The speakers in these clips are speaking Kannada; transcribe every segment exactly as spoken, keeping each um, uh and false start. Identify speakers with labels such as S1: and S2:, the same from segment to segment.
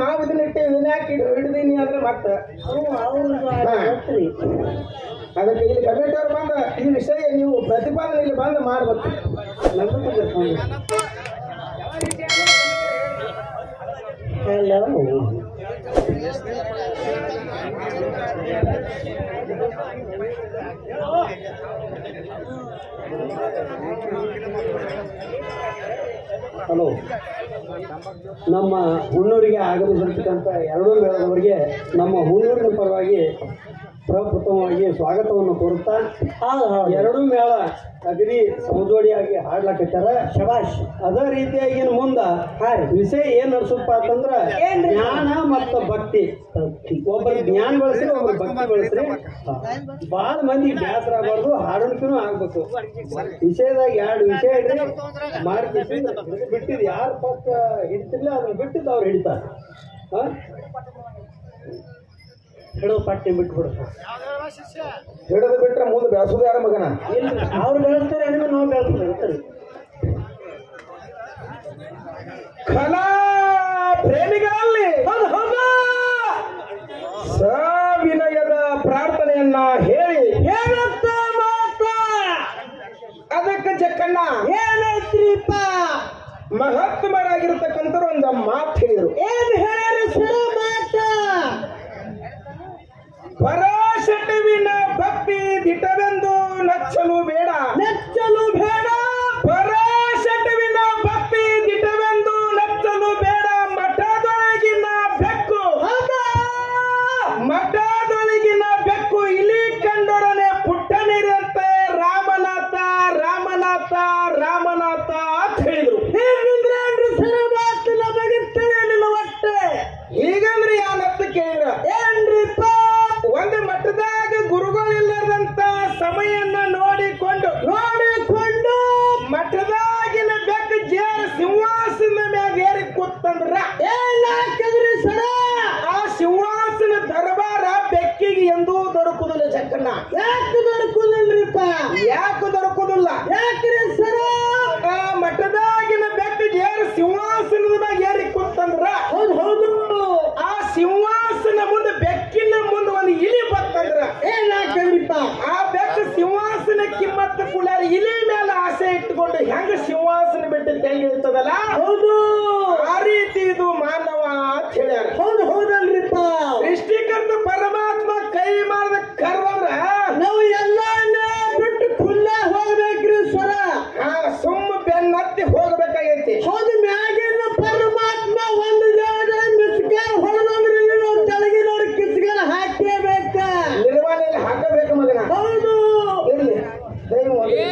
S1: ನಾವು ಇದನ್ನ ಇಟ್ಟು ಇದನ್ನ ಯಾಕೆ ಹಿಡಿದೀನಿ ಅಂದ್ರೆ ಮತ್ತೆ ಅದಕ್ಕೆ ಇಲ್ಲಿ ಕಮಿಟಿ ಅವ್ರು ಬಂದ ಈ ವಿಷಯ ನೀವು ಪ್ರತಿಪಾದನೆ ಇಲ್ಲಿ ಬಂದು ಮಾಡ್ಬೇಕು.
S2: ಹಲೋ ಹಲೋ ನಮ್ಮ ಹುಣ್ಣೂರಿಗೆ ಆಗಮಿಸಿರ್ತಕ್ಕಂಥ ಎರಡೂ ಮೇಳದವರಿಗೆ ನಮ್ಮ ಹುಣ್ಣೂರಿನ ಪರವಾಗಿ ಪ್ರಪ್ರಥಮವಾಗಿ ಸ್ವಾಗತವನ್ನು ಕೋರುತ್ತಾ ಎರಡೂ ಮೇಳ ಅಗದಿ ಸಮಜೋಡಿಯಾಗಿ ಹಾಡ್ಲಾಕತ್ತಾರ. ಶಬಾಷ್. ಅದೇ ರೀತಿಯಾಗಿ ಮುಂದೆ ವಿಷಯ ಏನ್ ನಡೆಸಪ್ಪ ಅಂತಂದ್ರ ಜ್ಞಾನ ಮತ್ತು ಭಕ್ತಿ. ಒಬ್ಬರು ಜ್ಞಾನ ಬೆಳೆಸ್ರಿ, ಒಬ್ಬರು ಭಕ್ತಿ ಬೆಳೆಸ್ರಿ. ಬಹಳ ಮಂದಿ ಬೇಸರ ಆಗಬಾರ್ದು, ಹಾಡೋಣಕ್ಕೂ ಆಗ್ಬೇಕು. ವಿಷಯದಾಗ ಎರಡು ವಿಷಯ ಇಡ್ರಿ ಮಾಡಿ ಬಿಟ್ಟಿದ್ ಯಾರು ಪಕ್ಕ ಹಿಡ್ತಿರ್ಲಿಲ್ಲ ಅದನ್ನ ಬಿಟ್ಟಿದ್ದು ಅವ್ರು ಹಿಡಿತಾರೆ. ಹಿಡೋ ಪಟ್ಟಿ ಬಿಟ್ಬಿಡು.
S1: ಹಿಡಿದು ಬಿಟ್ರೆ ಮುಂದೆ ಬೆಳೆಸೋದು ಯಾರ ಮಗನ?
S2: ಅವ್ರು ಬೆಳೆಸ್ತಾರೆ, ನಾವು ಬೆಳೆಸ್ತಾರೆ.
S1: ಕಲಾ ಪ್ರೇಮಿಗಳಲ್ಲಿ ಸವಿನಯದ ಪ್ರಾರ್ಥನೆಯನ್ನ ಹೇಳಿ
S2: ಹೇಳುತ್ತ ಮಾತ
S1: ಅದಕ್ಕೆ ಜಕ್ಕಣ್ಣ
S2: ಏನೈತ್ರಿಪ್ಪ
S1: ಮಹಾತ್ಮರಾಗಿರ್ತಕ್ಕಂಥ ಒಂದು ಮಾತು ಹೇಳಿದ್ರು.
S2: ಏನ್ ಹೇಳಿ ಸರ ಮಾತ
S1: ಪರಾಶಟವಿನ ಭಕ್ತಿ ದಿಟವೆಂದು ನಚ್ಚಲು ಬೇಡ,
S2: ನಚ್ಚಲು ಬೇಡ.
S1: ಪರಾಶಟವಿನ ಭಕ್ತಿ ದಿಟವೆಂದು ನಚ್ಚಲು ಬೇಡ. ಮಠದೊಳಗಿನ ಬೆಕ್ಕು ಮಠದೊಳಗಿನ ಬೆಕ್ಕು ಇಲಿ ಕಂಡೊಡನೆ ಪುಟ್ಟನಿರಂತೆ ರಾಮನಾಥ ರಾಮನಾಥ ರಾಮನಾಥ ಅಂತ ಹೇಳಿದ್ರು.
S2: ಹೇಗಿದ್ರೆ ಸರ ಮಾತು ನಮಗೆ ತಿಳಿಯಲಿಲ್ಲ ಒಟ್ಟೆ.
S1: ಹೀಗಂದ್ರೆ ಯಾನಂತ ಕೇಳಿದ್ರ
S2: ಏನ್ರಿಪ್ಪ?
S1: ಒಂದು ಮಠದಾಗ ಗುರುಗಳಿಲ್ಲದಂತ ಸಮಯನ್ನ ನೋಡಿಕೊಂಡು
S2: ನೋಡಿಕೊಂಡು
S1: ಮಠದಾಗಿನ ಬೆಕ್ಕ ಜೇರ ಸಿಂಹಾಸನ ಮ್ಯಾಗ ಏರಿ ಕೂತಂದ್ರ
S2: ಏನಾಕದ್ರಿ ಸರ?
S1: ಆ ಸಿಂಹಾಸನ ದರ್ಬಾರ ಬೆಕ್ಕಿಗೆ ಎಂದೂ ದೊರಕುದಿಲ್ಲ ಜಕ್ಕಣ್ಣ.
S2: ಯಾಕೆ ದೊರಕುದಿಲ್ರಿಪ್ಪ?
S1: ಯಾಕೆ ದೊರಕುದಿಲ್ಲ?
S2: ಯಾಕ್ರಿ ಸರ?
S1: ಆ ಮಠದಾಗಿನ ಬೆಕ್ಕ ಜೇರ ಸಿಂಹಾಸನದ ಮ್ಯಾಗ ಏರಿ ಕೂತಂದ್ರ
S2: ಹೌದು ಹೌದು
S1: ಆ ಸಿಂಹಾಸನ ಮುಂದೆ ಬೆಕ್ಕಿನ ಮುಂದೆ ಒಂದು ಇಲಿ ಬರ್ತಂದ್ರ
S2: ಏನಾಕದ್ರಿಪ್ಪ?
S1: ಆ ಬೆಕ್ಕ ಸಿಂಹಾಸನ ಕಿಮ್ಮತ್ತ ಕುಳ್ಯಾರ ಇಲಿ ಮೇಲೆ ಆಸೆ ಇಟ್ಟುಕೊಂಡು ಹೆಂಗ ಸಿಂಹಾಸನ ಬಿಟ್ಟು ತೆಗಿರ್ತದಲ್ಲ,
S2: ಹೌದು
S1: ಆ ರೀತಿ ಇದು ಮಾನವ ಅಂತ ಹೇಳ್ಯಾರ.
S2: ಹೌದು ಹೌದಲ್ರಿಪ್ಪ.
S1: ಸೃಷ್ಟಿಕರ್ತ ಪರಮಾತ್ಮ ಕೈ ಮಾಡಿದ ಕರ್ವಂದ್ರ
S2: ನಾವು ಎಲ್ಲ ಬಿಟ್ಟು ಖುಲ್ಲ ಹೋಗ್ಬೇಕ್ರಿ ಸರ.
S1: ಆ ಸುಮ್ಮ ಬೆನ್ನತ್ತಿ ಹೋಗ್ಬೇಕಾಗೈತಿ.
S2: ಹೌದು, ಮ್ಯಾಗಿನ ಪರಮಾತ್ಮ ಒಂದು ಜಾಗ ಮಿಸ್ಗಾರ ಹೊಡೆದಂದ್ರೆ ನಾವು ತೆಳಗಿನವ್ರ ಕಿಸ್ಗಾರ ಹಾಕೇಬೇಕ.
S1: ನಿರ್ವಹಣೆಯಲ್ಲಿ ಹಾಕಬೇಕು ಮಗನ.
S2: ಹೌದು
S1: ಇರ್ಲಿ ದೈವ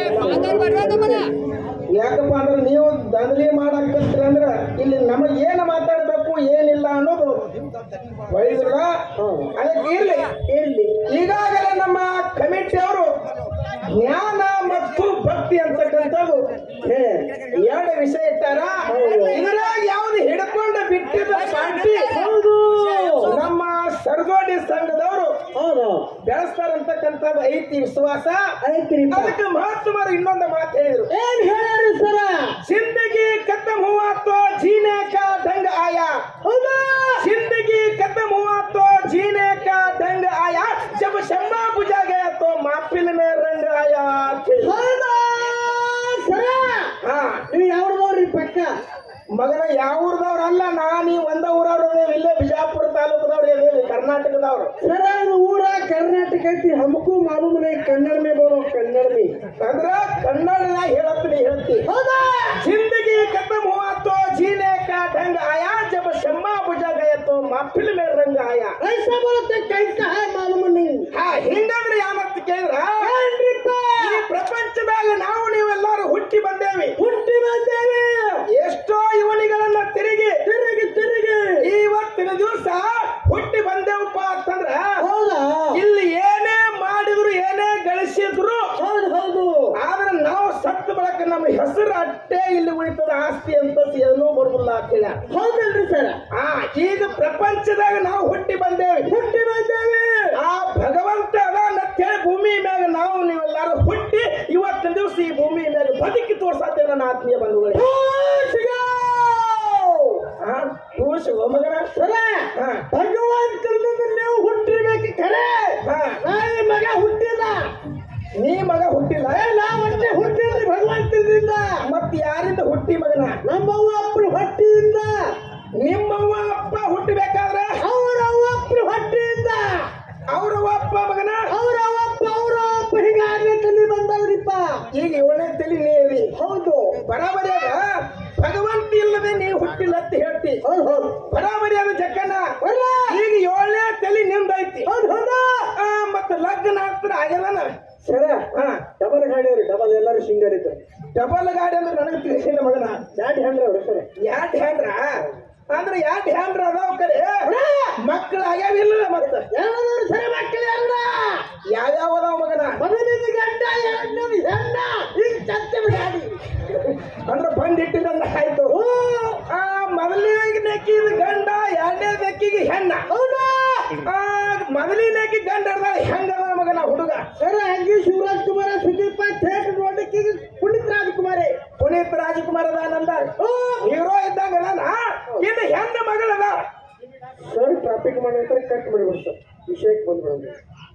S1: ಯಾಕಪ್ಪ ಅಂದ್ರೆ ನೀವು ದಂಧಲಿ ಮಾಡಾಕತ್ತೀರ ಅಂದ್ರ ಇಲ್ಲಿ ನಮಗ್ ಏನ್ ಮಾತಾಡ್ಬೇಕು ಏನಿಲ್ಲ ಅನ್ನೋದು ಒಳ್ಳಿದ್ರಲ್ಲ. ಅದಕ್ಕೆ ಇರ್ಲಿ
S2: ಇರ್ಲಿ.
S1: ಈಗಾಗಲೇ ನಮ್ಮ ಕಮಿಟಿ ಅವರು ಜ್ಞಾನ ಮತ್ತು ಭಕ್ತಿ ಅಂತಕ್ಕಂಥದ್ದು ಎರಡು ವಿಷಯ ಇಟ್ಟಾರ. ಇದ್ರಾಗ ಯಾವ್ದು ಹಿಡ್ಕೊಂಡು ಬಿಟ್ಟಿದ್ದ ಪಾರ್ಟಿ
S2: ಹೌದು
S1: ನಮ್ಮ ಸರ್ಗೋಡಿ ಸಂಘದವರು
S2: ಹೌದು
S1: ಬೆಳೆಸ್ತಾರಂತಕ್ಕಂಥದ್ದು ಐತಿ ವಿಶ್ವಾಸ
S2: ಐತ್ರಿ.
S1: ಅದಕ್ಕೆ ಮಹಾತ್ಮರು ಇನ್ನೊಂದು ಮಾತು ಹೇಳಿದ್ರು.
S2: ಏನ್ ಹೇಳ್ಯಾರಿ ಸರ?
S1: जिंदगी खत्म हुआ तो जीने का ढंग आया.
S2: ಹೌದಾ?
S1: जिंदगी खत्म हुआ तो जीने का ढंग आया. जब शम्मा बुझा गया तो महफिल में रंग आया.
S2: ಹೌದಾ ಸರ?
S1: ಹಾ,
S2: ನೀವು ಯಾವ್ದವ್ರಿ ಪಕ್ಕ?
S1: ಮಗನ ಯಾವ ಊರದವ್ರಲ್ಲ, ನಾನು ಈ ಒಂದ ಊರವ್ರ ಇಲ್ಲೇ ಬಿಜಾಪುರ ತಾಲೂಕದವ್ರು ಇದೇವಿ, ಕರ್ನಾಟಕದವ್ರು.
S2: ಸರ ಇದು ಊರ ಕರ್ನಾಟಕ ಐತಿ. ಹಮಕು ಮಾಲೂಮ್ ನೈ ಕನ್ನಡ ಮೇ ಬೋಲೋ ಕನ್ನಡ ಮೇ
S1: ಅಂದ್ರ ಕನ್ನಡದಾಗ ಹೇಳತ್ತೀನಿ ಹೇಳ್ತಿ.
S2: ಹೌದಾ?
S1: जिंदगी खत्म हुआ तो जीने का ढंग आया. जब शम्मा बुझा गया तो महफिल में रंग आया.
S2: ऐसा बोलते कैसा है मालूम नहीं.
S1: ಹಾ, ಹಿಂಗಂದ್ರೆ ಯಾನಂತ ಕೇಳಿದ್ರ
S2: ಏನ್ರಿಪ್ಪ?
S1: ಈ ಪ್ರಪಂಚದಾಗ ನಾವು ನೀವೆಲ್ಲರೂ ಹುಟ್ಟಿ ಬಂದೇವಿ
S2: ಹುಟ್ಟಿ ಬಂದೇವೆ.
S1: ಎಷ್ಟೋ ಇವನಿಗಳನ್ನ ತಿರುಗಿ
S2: ತಿರುಗಿ ತಿರುಗಿ
S1: ಇವತ್ತಿನ ದಿವಸ ಹುಟ್ಟಿ ಬಂದೇವಪ್ಪ ಅಂತಂದ್ರ
S2: ಹೌದಾ?
S1: ಇಲ್ಲಿ ಏನೇ ಮಾಡಿದ್ರು ಏನೇ ಗಳಿಸಿದ್ರು
S2: ಹೌದು ಹೌದು.
S1: ಆದ್ರೆ ನಾವು ಸತ್ತ ಬಳಕ ನಮ್ಮ ಹೆಸರು ಅಟ್ಟೆ ಇಲ್ಲಿ ಉಳಿತದ, ಆಸ್ತಿ ಅಂತ ಏನೂ ಬರುದಿಲ್ಲ ಆಗ್ತಿಲ್ಲ.
S2: ಹೌದಲ್ರಿ ಸರ?
S1: ಆ ಈಗ ಪ್ರಪಂಚದಾಗ ನಾವು ಹುಟ್ಟಿ ಬಂದೇವಿ
S2: ಹುಟ್ಟಿ ಬಂದೇವೆ.
S1: ಆ ಭಗವಂತ ಅದಾನಂತೇಳಿ ಭೂಮಿ ಮ್ಯಾಗ ನಾವು ನೀವೆಲ್ಲರೂ ಹುಟ್ಟಿ ಇವತ್ತಿನ ದಿವಸ ಈ ಭೂಮಿ ಮ್ಯಾಗ ಬದುಕಿ ತೋರ್ಸಾತೇವೆ ನನ್ನ ಆತ್ಮೀಯ ಬಂಧುಗಳೇ. ಟೂಸ್ ಮಗನ
S2: ಸರ ಭಗವಂತನಿಂದ ನೀವು ಹುಟ್ಟಿರ್ಬೇಕು ಖರೆ ನಾಯಿ ಮಗ ಹುಟ್ಟಿಲ್ಲ
S1: ನೀ ಮಗ ಹುಟ್ಟಿಲ್ಲ
S2: ನಾ ಮತ್ತೆ ಹುಟ್ಟಿದ್ರಿ ಭಗವಂತನಿಂದ
S1: ಮತ್ ಯಾರಿಂದ ಹುಟ್ಟಿ ಮಗನ
S2: ನಮ್ಮವ್ವ ಅಪ್ಪನ ಹೊಟ್ಟಿಯಿಂದ
S1: ನಿಮ್ಮವ್ವ ಅಪ್ಪ ಹುಟ್ಟಬೇಕಾದ್ರೆ
S2: ಅವ್ರ ಅವ್ವ ಅಪ್ಪನ ಹೊಟ್ಟಿಯಿಂದ
S1: ಅವ್ರ ಅಪ್ಪ ಮಗನ
S2: ಅವ್ರ ಅಪ್ಪ ಅವ್ರ ಅಪ್ಪ ಹೀಗಾಗ್ಲಿ ತಲೆ ಬಂದವ್ರಿಪ್ಪ
S1: ಈಗ ಏಳನೇ ತಲೆ ನೀರಿ
S2: ಹೌದು
S1: ಬರಾಬರಿಯಾದ ಭಗವಂತ ಇಲ್ಲದೆ ನೀವು ಹುಟ್ಟಿಲ್ಲ ಅಂತ ಹೇಳ್ತಿ
S2: ಹೌದು ಹೌದು
S1: ಬರಾಬರಿಯಾದ ಜಕ್ಕನ ಈಗ ಏಳನೇ ತಲೆ ನಿಮ್ದೈತಿ
S2: ಹೌದು ಹೌದು
S1: ಮತ್ತ ಲಗ್ನ ಆಗ್ತದ ಆಗ್ಯದನ
S2: ಸರ ಹಾ ಡಬಲ್ ಗಾಡಿ ಅವ್ರಿ ಡಬಲ್ ಎಲ್ಲರೂ ಸಿಂಗರಿದ್ರು
S1: ಡಬಲ್ ಗಾಡಿ ಅಂದ್ರೆ ನನಗೆ ತಿಳಿಸಿಲ್ಲ ಮಗನ
S2: ಯಾಡ್ ಹ್ಯಾಂಡ್ರ ಅವ್ರಿ ಸರ್
S1: ಯಾಟ್ ಹ್ಯಾಂಡ್ರ ಅಂದ್ರೆ ಯಾಟ್ ಹ್ಯಾಂಡ್ರ ಅದಾವ ಕರೆ ಮಕ್ಕಳು ಆಗ್ಯಾವಿಲ್ಲ ಮತ್ತ
S2: ಎಲ್ಲರೂ ಸರಿ ಮಕ್ಕಳು ಎಲ್ಲ
S1: ಯಾವ್ಯಾವ ಅದಾವ ಮಗನ
S2: ಮೊದಲಿನ ಗಂಡ ಎರಡನೇದು ಹೆಣ್ಣ ಈಗ ಚತ್ತೆ ಗಾಡಿ
S1: ಅಂದ್ರೆ ಬಂದಿಟ್ಟಿದಂಗ ಆಯ್ತು ಆ ಮೊದಲನೇ ನೆಕ್ಕಿದ ಗಂಡ ಎರಡನೇ ನೆಕ್ಕಿಗೆ ಹೆಣ್ಣ
S2: ಹೌದಾ
S1: ಆ ಮೊದಲನೇಕಿ ಗಂಡ ಹೆಂಗದ ಮಗನ ಹುಡುಗ
S2: ಸರ್ ಹಂಗೆ ಶಿವರಾಜ್ ಕುಮಾರ ಸುದೀಪ ಥೇಟ್ ನೋಡಕ್ಕೆ ಪುನೀತ್ ರಾಜಕುಮಾರಿ
S1: ಪುನೀತ್ ರಾಜಕುಮಾರ್ ಅದಾನಂದ ಹೀರೋ ಇದ್ದಾಗ ಇನ್ನು ಹೆಂಗ ಮಗಳದ
S2: ಸರ್ ಟ್ರಾಫಿಕ್ ಮಾಡಿದ್ರೆ ಕಟ್ ಮಾಡಿಬಿಡು ಸರ್ ವಿಷಯಕ್ಕೆ ಬಂದ್ಬಿಡೋದು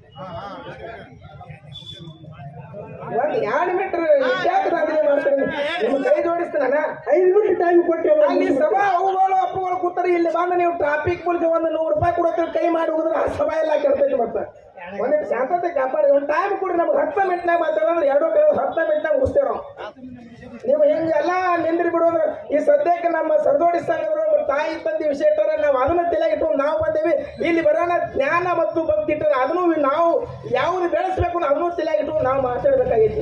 S1: ಒಂದ್ ಎರಡು ಮೀಟರ್ ವಿದ್ಯಾರ್ಥಿ ಮಾಡ್ತೀನಿ ನಿಮ್ಮ ಕೈ ಜೋಡಿಸ್ತಾನ
S2: ಐದು ಮಿನಿಟ್ ಟೈಮ್ ಕೊಟ್ಟೆ
S1: ಅಲ್ಲಿ ಸಭಾ ಅವುಗಳು ಅಪ್ಪುಗಳು ಕೂತಾರೆ ಇಲ್ಲಿ ಬಂದು ನೀವು ಟ್ರಾಫಿಕ್ ಮೂಲಕ ಒಂದು ನೂರು ರೂಪಾಯಿ ಕೊಡೋದ್ರ ಕೈ ಮಾಡಿ ಹೋದ್ರೆ ಆ ಸಭಾ ಎಲ್ಲ ಕೆಡ್ತೈತಿ ಮತ್ತೆ ಒಂದಿಟ್ಟು ಶಾಂತತೆ ಕಾಪಾಡಿ ಒಂದು ಟೈಮ್ ಕೊಡಿ ನಮ್ಗೆ ಹತ್ತು ಮಿನಿಟ್ನಾಗ ಮಾತಾಡೋದ್ರೆ ಎರಡು ಕೈ ಹತ್ತು ಮಿನಿಟ್ನಾಗ ಮುಗಿಸ್ತೇವೆ ನಾವು ನೀವು ಹಿಂಗೆಲ್ಲ ನಿಂದ್ರಿ ಬಿಡೋದು ಈ ಸದ್ಯಕ್ಕೆ ನಮ್ಮ ಸರ್ದೋಡಿ ಸಂಘದವರು ತಾಯಿ ತಂದೆ ವಿಷಯ ಇಟ್ಟಾರ ನಾವು ಅದನ್ನ ತಲೆಗೆ ಇಟ್ಕೊಂಡು ನಾವು ಬಂದೇವಿ ಇಲ್ಲಿ ಬರೋಣ ಜ್ಞಾನ ಮತ್ತು ಭಕ್ತಿ ಇಟ್ಟಾರ ಅದನ್ನು ನಾವು ಯಾವ್ದು ಬೆಳೆಸ್ಬೇಕು ಅದನ್ನು ತಲೆಗೆ ಇಟ್ಕೊಂಡು ನಾವು ಮಾತಾಡ್ಬೇಕಾಗಿತ್ತು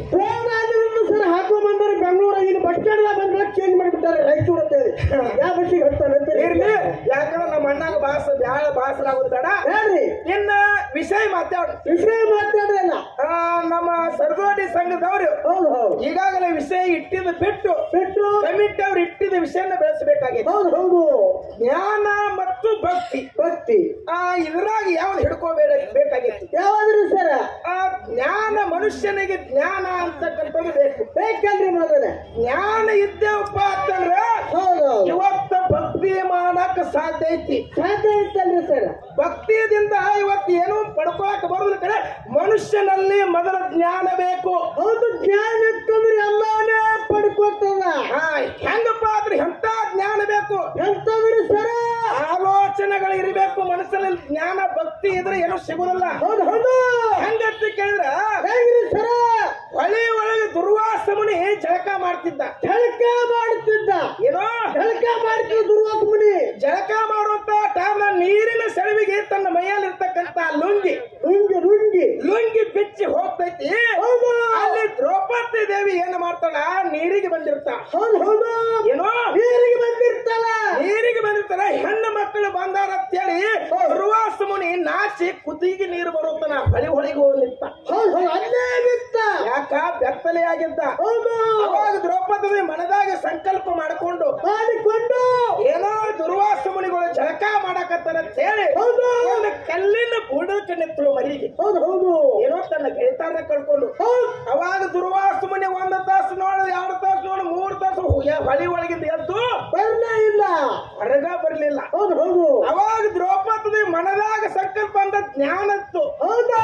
S2: ಸರ್ ಹಾಕೋ ಬಂದ್ರೆ ಬೆಂಗಳೂರಾಗ ಇಲ್ಲಿ ಬಸ್ ಸ್ಟ್ಯಾಂಡ್ ಬಂದ್ರೆ ಚೇಂಜ್ ಮಾಡಿಬಿಟ್ಟಾರೆ ರಾಯಚೂರು ಅಂತ ಹೇಳಿ ಯಾವ ಬಸ್ಸಿಗೆ ಹತ್ತಾನೆ
S1: ಇರ್ಲಿ ಯಾಕಂದ್ರೆ ನಮ್ಮ ಅಣ್ಣಾಗ ಬಾಸ ಬ್ಯಾಳ ಬಾಸರ ಆಗೋದು ಬೇಡ
S2: ಹೇಳ್ರಿ
S1: ಇನ್ನ ವಿಷಯ ಮಾತಾಡ
S2: ವಿಷಯ ಮಾತಾಡ್ರಲ್ಲ
S1: ನಮ್ಮ ಸರ್ದೋಡಿ ಸಂಘದವರು
S2: ಹೌದು ಹೌದು
S1: ಈಗಾಗಲೇ ವಿಷಯ ಇಟ್ಟಿದ್ದು ಬಿಟ್ಟು
S2: ಬಿಟ್ಟು
S1: ಕಮಿಟಿ ಅವ್ರು ಇಟ್ಟಿದ್ದ ವಿಷಯನ ಬೆಳೆಸಬೇಕಾಗಿದೆ
S2: ಹೌದು ಹೌದು
S1: ಜ್ಞಾನ ಮತ್ತು ಭಕ್ತಿ
S2: ಭಕ್ತಿ
S1: ಆ ಇದ್ರಾಗ ಯಾವ್ದು ಹಿಡ್ಕೋಬೇಡ ಬೇಕಾಗಿತ್ತು
S2: ಯಾವಾದ್ರೂ ಸರ
S1: ಆ ಜ್ಞಾನ ಮನುಷ್ಯನಿಗೆ ಜ್ಞಾನ ಅಂತಕ್ಕಂಥದ್ದು ಬೇಕು
S2: ಬೇಕಲ್ರಿ ಮೊದಲ
S1: ಜ್ಞಾನ ಇದ್ದೇವಪ್ಪ ಅಂತಂದ್ರೆ
S2: ಹೌದು
S1: ಇವತ್ತ ಭಕ್ತಿ ಮಾಡಕ್ ಸಾಧ್ಯ ಐತಿ
S2: ಸಾಧ್ಯ ಇತ್ತಲ್ರಿ ಸರ್
S1: ಭಕ್ತಿಯಿಂದ ಇವತ್ತು ಏನು ಪಡ್ಕೊಳಕ್ ಬರೋದ್ರ ಕಡೆ ಮನುಷ್ಯನಲ್ಲಿ ಮೊದಲ ಜ್ಞಾನ ಬೇಕು
S2: ಹೌದು ಜ್ಞಾನ ಇತ್ತಂದ್ರೆ ಎಲ್ಲಾನೇ ಪಡ್ಕೊತದ
S1: ಹೆಂಗಪ್ಪ ಆದ್ರೆ ಎಂತ ಜ್ಞಾನ ಬೇಕು
S2: ಎಂತಂದ್ರೆ ಸರ
S1: ಆಲೋಚನೆಗಳು ಇರಬೇಕು ಮನಸ್ಸಿನಲ್ಲಿ ಜ್ಞಾನ ಭಕ್ತಿ ಇದ್ರೆ ಏನೂ ಸಿಗುದಿಲ್ಲ
S2: ಹೌದು ಹೌದು
S1: ಹೆಂಗಂತ ಕೇಳಿದ್ರ
S2: ಹೇಗ್ರಿ ಸರ
S1: ಹೊಳಿ ಒಳಗೆ ದುರ್ವಾಸ ಮುನಿ ಜಳಕ ಮಾಡ್ತಿದ್ದ
S2: ಜಳಕ ಮಾಡುತ್ತಿದ್ದ
S1: ಏನೋ
S2: ಜಳಕ ಮಾಡ್ತಿದ್ದ ದುರ್ವಾಸ ಮುನಿ
S1: ಜಳಕ ಮಾಡುವಂತ ಟೈಮ್ ನೀರಿನ ಸೆಳವಿಗೆ ತನ್ನ ಮೈಯಲ್ಲಿ ಇರ್ತಕ್ಕಂತ ಲುಂಗಿ
S2: ಲುಂಗಿ ಲುಂಗಿ
S1: ಲುಂಗಿ ಬಿಚ್ಚಿ ಹೋಗ್ತೈತಿ
S2: ಹೌದು
S1: ಅಲ್ಲಿ ದ್ರೌಪದಿ ದೇವಿ ಏನ್ ಮಾಡ್ತಾಳ ನೀರಿಗೆ ಬಂದಿರ್ತ
S2: ಹೌದು ಹೌದು
S1: ಏನೋ
S2: ನೀರಿಗೆ ಬಂದಿರ್ತಾಳ
S1: ನೀರಿಗೆ ಬಂದಿರ್ತಾರ ಹೆಣ್ಣು ಮಕ್ಕಳು ಬಂದಾರ ಅಂತೇಳಿ ದುರ್ವಾಸ ಮುನಿ ನಾಚಿ ಕುದಿಗೆ ನೀರು ಬರುತ್ತಾನ ಹೊಳಿ ಹೊಳಿಗೆ ಹೋಗ್ಲಿತ್ತ
S2: ಹೌದು ಹೌದು ಅಲ್ಲೇ ಬಿತ್ತ
S1: ಯಾಕ ಬೆತ್ತಲೆ ಆಗಿದ್ದ
S2: ಹೌದು
S1: ಅವಾಗ ದ್ರೌಪದಿ ಮನದಾಗ ಸಂಕಲ್ಪ ಮಾಡಿಕೊಂಡು
S2: ಮಾಡಿಕೊಂಡು
S1: ಏನೋ ದುರ್ವಾಸ ಮುನಿಗಳು ಜಳಕ ಮಾಡಕತ್ತಾರ ಅಂತ ಹೇಳಿ
S2: ಹೌದು
S1: ಒಂದು ಕಲ್ಲಿನ ಬುಡಕ್ಕೆ ನಿಂತಳು ಮರಿಗೆ
S2: ಹೌದು ಹೌದು
S1: ಏನೋ ತನ್ನ ಗೆಳತಾರನ್ನ ಕಳ್ಕೊಂಡು ಅವಾಗ ದುರ್ವಾಸ ಮುನಿ ಒಂದು ತಾಸು ನೋಡು ಎರಡು ತಾಸು ನೋಡು ಮೂರು ತಾಸು ಹೊಳಿ ಒಳಗಿಂದ ಎದ್ದು
S2: ಬರ್ಲೇ ಇಲ್ಲ
S1: ಹೊರಗ ಬರ್ಲಿಲ್ಲ
S2: ಹೌದು ಹೌದು
S1: ಅವಾಗ ದ್ರೌಪದಿ ಮನದಾಗ ಸಂಕಲ್ಪ ಅಂತ ಜ್ಞಾನತ್ತು
S2: ಹೌದಾ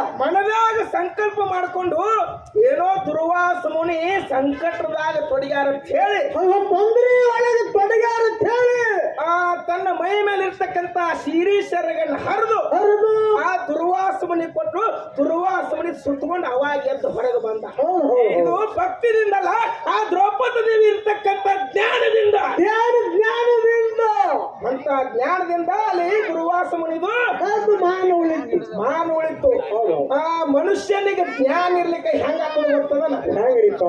S1: ಮನದಾಗ ಸಂಕಲ್ಪ ಮಾಡಿಕೊಂಡು ಏನೋ ದುರ್ವಾಸ ಮುನಿ ಸಂಕಟದಾಗ ತೊಡಗ್ಯಾರ ಅಂತ ಹೇಳಿ
S2: ತೊಂದರೆ ಒಳಗೆ ತೊಡಗಾರ ಅಂತ ಹೇಳಿ
S1: ಆ ತನ್ನ ಮೈ ಮೇಲೆ ಇರ್ತಕ್ಕಂತ ಶಿರೀಶರಗನ್ನ ಹರಿದು
S2: ಹರಿದು
S1: ಆ ದುರ್ವಾಸ ಮುನಿ ಕೊಟ್ಟು ದುರ್ವಾಸ ಮುನಿ ಸುತ್ತಕೊಂಡು ಅವಾಗ ಎದ್ದು ಹೊರಗೆ ಬಂದ ಇದು ಭಕ್ತಿದಿಂದಲ್ಲ ಆ ದ್ರೌಪದಿ ದೇವಿ ಇರ್ತಕ್ಕಂಥ ಜ್ಞಾನದಿಂದ
S2: ಜ್ಞಾನ ಜ್ಞಾನದಿಂದ
S1: ಅಂತ ಜ್ಞಾನದಿಂದ ಅಲ್ಲಿ ದುರ್ವಾಸ ಮುನಿದು
S2: ಮಾನ ಉಳಿತು
S1: ಮಾನ ಉಳಿತು ಆ ಮನುಷ್ಯನಿಗೆ ಜ್ಞಾನ ಇರ್ಲಿಕ್ಕೆ ಹೆಂಗ ಗೊತ್ತದಲ್ಲ
S2: ಹೇಗಿರಿತು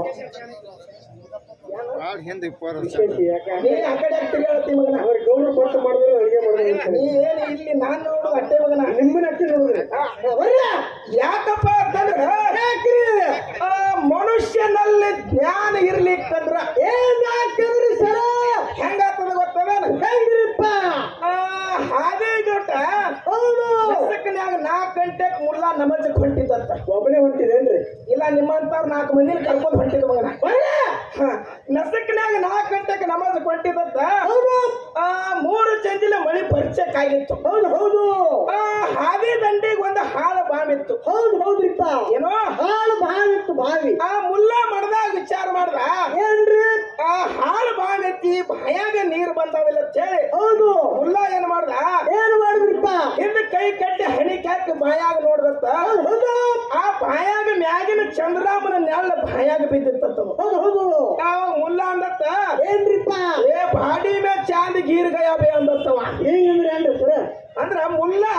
S1: ವಿಶೇಷ ನೀ ಆ ಕಡೆ ತಿರುಗಾಡ್ತಿ ಮಗನ
S2: ಅವ್ರಿಗೆ ಗೌರವ ಕೊಟ್ಟು ಮಾಡಿದ್ರೆ ಅಡುಗೆ ಮಾಡಿದ್ರೆ
S1: ನೀ ಏನು ಇಲ್ಲಿ ನಾನ್ ನೋಡು ಅಟ್ಟೆ ಮಗನ
S2: ನಿಮ್ಮನ್ನ ಅಟ್ಟೆ ನೋಡಿದ್ರಿ
S1: ಯಾಕಪ್ಪ ಅಂತಂದ್ರ ಆ ಮನುಷ್ಯನಲ್ಲಿ ಜ್ಞಾನ ಇರ್ಲಿಕ್ಕಂದ್ರ
S2: ಏನ್ ಹಾಕಿದ್ರಿ ಸರ
S1: ಹೆಂಗಾಗ್ತದ ಗೊತ್ತದ
S2: ಹೆಂಗ್ರಿಪ್ಪ
S1: ಹಾಗೆ ಜೊಟ
S2: ಹೌದು
S1: ನಾಲ್ಕು ಗಂಟೆಗೆ ಮುಲ್ಲಾ ನಮಜಕ್ ಹೊಂಟಿದ್ದಂತ
S2: ಒಬ್ಬನೇ ಹೊಂಟಿದೇನ್ರಿ
S1: ಇಲ್ಲ ನಿಮ್ಮಂತವ್ರು ನಾಲ್ಕು ಮಂದಿನ ಕರ್ಕೊಂಡು ಹೊಂಟಿದ್ ಮಗನ ನಸಕ್ನ್ಯಾಗ ನಾಲ್ಕು ಗಂಟೆಗೆ ನಮಾಜ್ ಕೊಟ್ಟಿದ್ದ ಆ ಮೂರು ಚಂದಿಲ ಮಳಿ ಪರಿಚಯ ಆಗಿತ್ತು. ಹೌದು ಹೌದು. ಆ ಹಾದಿ ದಂಡಿಗೆ ಒಂದು ಹಾಳು ಬಾವಿತ್ತು. ಹೌದು ಹೌದ್ರಿಪ್ಪ. ಏನೋ ಹಾಳು ಬಾವಿ ಇತ್ತು. ಬಾವಿ ಆ ಮುಲ್ಲಾ ಮಡದಾಗ ವಿಚಾರ ಮಾಡ್ದ ಏನ್ರಿ ಆ ಹಾಳು ಬಾವಿ ಎತ್ತಿ ಬಾಯಾಗ ನೀರು ಬಂದಾವಿಲ್ಲ ಅಂತ ಹೇಳಿ. ಹೌದು. ಮುಲ್ಲಾ ಏನ್ ಮಾಡ್ದ ಏನ್ ಮಾಡಿದ್ರಿಪ್ಪ ಹಿಂದ ಕೈ ಕಟ್ಟಿ ಹಣಿ ಹಾಕಿ ಬಾಯಾಗ ನೋಡ್ದತ್ತ. ಹೌದು. ಆ ಬಾಯಾಗ ಮ್ಯಾಗಿನ ಚಂದ್ರಾಮನ ನೆಳ್ಳ ಬಾಯಾಗ ಬಿದ್ದಿತ್ತ. ಹೌದು ಹೌದು. ಮುಲ್ಲಾ ಅಂದತ್ತ ಏನ್ರಿಪ್ಪ ಏ ಬಾಡಿ ಮೇ ಚಾಂದ್ ಗೀರ್ ಗಯ ಬೇ ಅಂದತ್ತವ. ಹಿಂಗಂದ್ರೆ ಏನ್ರಿ ಸರ್ ಅಂದ್ರ ಮುಲ್ಲಾ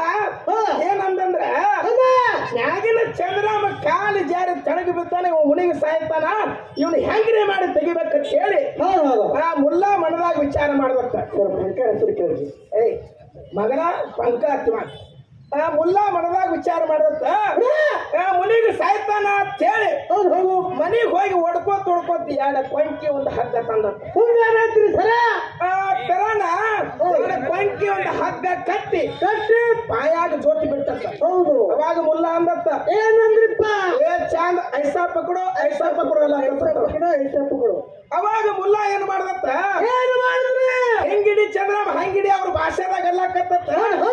S1: ಏನಂದ್ರ ಮ್ಯಾಗಿನ ಚಂದ್ರಾಮ ಕಾಲು ಜಾರಿ ತಳಗಿ ಬಿದ್ದಾನೆ ಮುನಿಗೆ ಸಾಯ್ತಾನ ಇವನು ಹೆಂಗ್ರಿ ಮಾಡಿ ತೆಗಿಬೇಕಂತ ಹೇಳಿ ಆ ಮುಲ್ಲಾ ಮನದಾಗ ವಿಚಾರ ಮಾಡ್ದತ್ತ. ಹೆಸರು ಕೇಳಿ ಏಯ್ ಮಗನ ಪಂಕ ಹಚ್ಚ ಆ ಮುಲ್ಲಾ ಮನದಾಗ ವಿಚಾರ ಮಾಡತ್ತ ಮುನಿಗೆ ಸಾಯ್ತಾನ ಅಂತ ಹೇಳಿ ಮನಿಗೆ ಹೋಗಿ ಹೊಡ್ಕೋತ ಹೊಡ್ಕೋತ ಎರಡು ಕೊಂಕಿ ಒಂದು ಹಗ್ಗ ತಂದತ್ರಿ ಸರ ಆ ತರನ ಕೊಂಕಿ ಒಂದು ಹಗ್ಗ ಕಟ್ಟಿ ಕಟ್ಟಿ ಬಾಯಾಗ ಜೋತಿ ಬಿಟ್ಟತ್ತ. ಹೌದು. ಅವಾಗ ಮುಲ್ಲಾ ಅಂದತ್ತ ಏನಂದ್ರಿಪ್ಪ ಏ ಚಾಂದ್ ಐಸಾ ಪಕಡೋ ಐಸಾ ಪಕಡೋ ಎಲ್ಲ ಪಕಡೋ ಐಸಾ ಪಕಡೋ. ಅವಾಗ ಮುಲ್ಲಾ ಏನ್ ಮಾಡ್ದತ್ತ ಏನ್ ಮಾಡಿದ್ರಿ ಹೆಂಗಿಡಿ ಚಂದ್ರಾಮ ಹಂಗಿಡಿ ಅವ್ರ ಭಾಷೆದಾಗ ಎಲ್ಲ ಕತ್ತತ್ತ.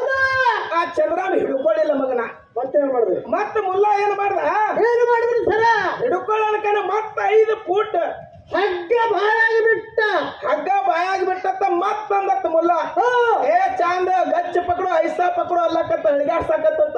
S1: ಆ ಚಂದ್ರಾಮ ಹಿಡ್ಕೊಳ್ಳಿಲ್ಲ ಮಗನ. ಮತ್ತೇನ್ ಮಾಡಿದ್ರಿ ಮತ್ತ ಮುಲ್ಲಾ ಏನ್ ಮಾಡ್ದ ಏನ್ ಮಾಡಿದ್ರಿ ಸರ ಹಿಡ್ಕೊಳ್ಳೋಣ ಮತ್ತ ಐದು ಫೂಟ್ ಹಗ್ಗ ಬಾಯಾಗಿ ಬಿಟ್ಟ. ಹಗ್ಗ ಬಾಯಾಗಿ ಬಿಟ್ಟತ್ತ ಮತ್ತಂದತ್ತ ಮುಲ್ಲಾ ಏ ಚಾಂದ ಗಚ್ಚ ಪಕಡು ಐಸಾ ಪಕಡು ಅಲ್ಲಕತ್ತ ಅಳಿಗಾಡ್ಸಕತ್ತ.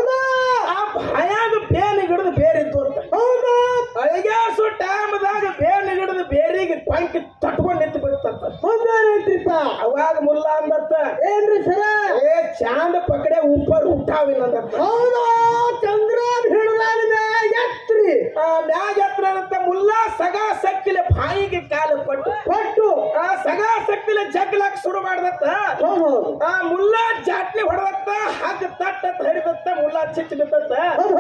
S1: ಆ ಬಾಯಾಗ ಬೇನ್ ಹಿಡಿದು ಬೇರಿತ್ತು ಅಂತ. ಹೌದು. ಅಳಿಗಾಡ್ಸೋ ಟೈಮ್ದಾಗ ಬೇನ್ ಹಿಡಿದು ಬೇರಿಗೆ ಪಂಕಿ ತಟ್ಕೊಂಡ್ ನಿಂತು ಬಿಡ್ತಂತ. ಹೌದ್ರಿಪ್ಪ. ಅವಾಗ ಮುಲ್ಲಾ ಅಂದತ್ತ ಏನ್ರಿ ಸರ ಏ ಚಾಂದ ಪಕಡೆ ಉಪ್ಪರ್ ಹುಟ್ಟಾವಿಲ್ಲಂದತ್ತ. ಹೌದು. ಚಂದ್ರ ಹಿಡಿದಾದ ಮ್ಯಾಗ ಎತ್ರಿ ಆ ಮ್ಯಾಗ ಎತ್ರ ಅಂತ ಮುಲ್ಲಾ ಸಗಾ ಸಕ್ಕಿಲೆ ಬಾಯಿಗೆ ಕಾಲು ಪಟ್ಟು ಪಟ್ಟು ಆ ಸಗಾ ಸಕ್ಕಿಲೆ ಜಗ್ಲಾಕ್ ಶುರು ಮಾಡ್ದತ್ತ. ಆ ಮುಲ್ಲಾ ಜಾಟ್ಲಿ ಹೊಡೆದತ್ತ ಹಗ್ಗ ತಟ್ಟತ್ ಹಿಡಿದತ್ತ ಮುಲ್ಲಾ ಚಿಚ್ಚ ಬಿದ್ದತ್ತ.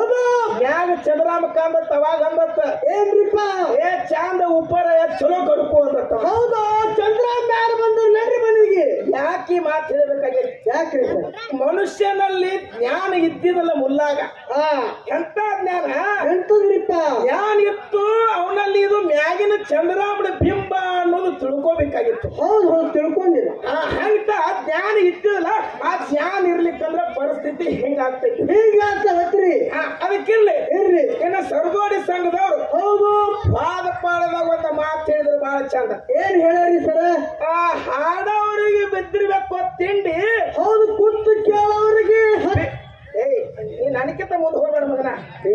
S1: ಮ್ಯಾಗ ಚಂದ್ರಾಮ ಕಾಂದತ್ತ. ಅವಾಗ ಅಂದತ್ತ ಏನ್ರಿಪ್ಪ ಏ ಚಾಂದ ಉಪ್ಪರ ಚಲೋ ಗಡುಕು ಅಂದತ್ತ. ಹೌದು. ಚಂದ್ರಾಮ ಮ್ಯಾಲ ಬಂದು ನಡ್ರಿ ಮನೆಗೆ ಯಾಕೆ ಮಾತು ಹೇಳಬೇಕಾಗೈತಿ ಯಾಕ್ರಿ ಮನುಷ್ಯನಲ್ಲಿ ಜ್ಞಾನ ಇದ್ದಿದಲ್ಲ ಮುಲ್ಲಾಗ ಎಂತ ಜ್ಞಾನ ಎಂತದ್ರಿಪ್ಪ ಜ್ಞಾನ ಇತ್ತು ಅವನಲ್ಲಿ ಇದು ಮ್ಯಾಗಿನ ಚಂದ್ರಾಮನ ಬಿಂಬ ಅನ್ನೋದು ತಿಳ್ಕೋಬೇಕಾಗಿತ್ತು. ಹೌದು ಹೌದು ತಿಳ್ಕೊಂಡಿಲ್ಲ. ಅಂತ ಜ್ಞಾನ ಇದ್ದಿಲ್ಲ ಆ ಜ್ಞಾನ ಇರ್ಲಿಕ್ಕಂದ್ರ ಪರಿಸ್ಥಿತಿ ಹಿಂಗಾಗ್ತೈತಿ ಹಿಂಗಾಗ್ತದ್ರಿ. ಅದಕ್ಕಿರ್ಲಿ ಇರ್ಲಿ ಇನ್ನ ಸರ್ಗೋಡಿ ಸಂಘದವ್ರು ಹೌದು ಪಾದ ಪಾಡದಾಗ ಒಂದು ಮಾತು ಹೇಳಿದ್ರು ಬಹಳ ಚಂದ. ಏನ್ ಹೇಳಿ ಸರ ಆ ಹಾಡೋರಿಗೆ ಬಿದ್ದಿರ್ಬೇಕು ತಿಂಡಿ. ಹೌದು. ಕೂತು ಕೇಳೋರಿಗೆ ಏಯ್ ನೀ ನನಗಿಂತ ಮುಂದೆ ಹೋಗ್ಬೇಡ ಮಗನ.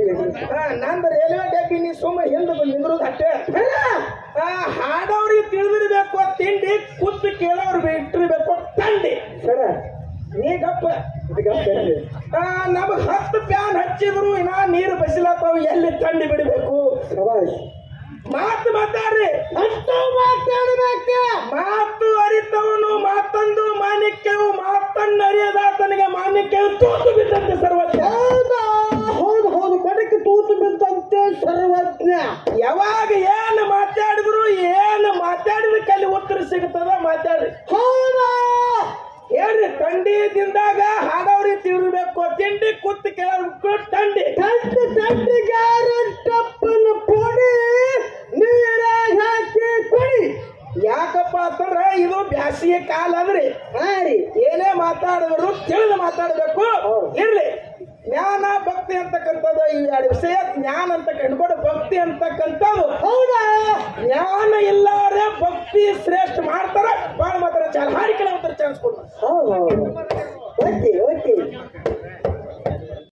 S1: ನಂದು ರೈಲ್ವೆ ಡಬ್ಬಿ ನೀ ಸುಮ್ಮ ಹಿಂದೆ ನಿಂದ್ರದು ಅಷ್ಟೇ. ಹಾಡೋರಿಗೆ ತಿಳಿದಿರ್ಬೇಕು ತಿಂಡಿ ಕೂತು ಕೇಳೋರು ಇಟ್ಟಿರ್ಬೇಕು ತಂಡಿ. ಸರ ನೀ ಗಪ್ಪ ನಮಗ್ ಹತ್ತು ಪ್ಯಾನ್ ಹಚ್ಚಿದ್ರು ಇನ್ನ ನೀರು ಬಸಿಲತ್ತಾವ ಎಲ್ಲಿ ತಂಡಿ ಬಿಡಬೇಕು. ಮಾತು ಮಾತಾಡ್ರಿ ಅಷ್ಟು ಮಾತಾಡ್ಬೇಕ. ಮಾತು ಅರಿತವನು ಮಾತಂದು ಮಾಣಿಕ್ಯವು ಮಾತನ್ನ ಅರಿಯದಾತನಿಗೆ ಮಾಣಿಕ್ಯವು ತೂತು ಬಿದ್ದಂತೆ ಸರ್ವಜ್ಞ. ಹೌದು ಹೌದು ಕಡೆಗೆ ತೂತು ಬಿದ್ದಂತೆ ಸರ್ವಜ್ಞ. ಯಾವಾಗ ಏನು ಮಾತಾಡಿದ್ರು ಏನು ಮಾತಾಡಿದ ಕಲಿ ಉತ್ತರ ಸಿಗುತ್ತದ ಮಾತಾಡ್ರಿ. ಹೌದಾ ಹೇಳ್ರಿ ತಂಡಿದಿಂದಾಗ ಹಾಡವ್ರಿಗೆ ತಿಳ್ಬೇಕು ತಿಂಡಿ ಕೂತು ಕೇಳಬೇಕು ತಂಡಿ ತಂಡಿ ತಂಡಿ ಗ್ಯಾರಂಟಪ್ಪನ ಪೊಡಿ ನೀರ ಹಾಕಿ ಕೊಡಿ. ಯಾಕಪ್ಪ ಅಂತಂದ್ರ ಇದು ಬ್ಯಾಸಿಗೆ ಕಾಲ ಅದ್ರಿ. ಹಾ ರೀ ಏನೇ ಮಾತಾಡಿದ್ರು ತಿಳಿದು ಮಾತಾಡ್ಬೇಕು. ಇರ್ಲಿ ಜ್ಞಾನ ಭಕ್ತಿ ಅಂತಕ್ಕಂಥದ್ದು ಈ ಎರಡು ವಿಷಯ ಜ್ಞಾನ ಅಂತ ಕಂಡುಕೊಂಡು ಭಕ್ತಿ ಅಂತಕ್ಕಂಥದ್ದು. ಹೌದಾ ಜ್ಞಾನ ಇಲ್ಲಾರೆ ಭಕ್ತಿ ಶ್ರೇಷ್ಠ ಮಾಡ್ತಾರ ಬಾಳ ಮಾತಾಡ ಚಾಲ ಹಾಡಿಕೆ ಚಾನ್ಸ್ ಕೊಡ್ತಾರೆ. Okay okay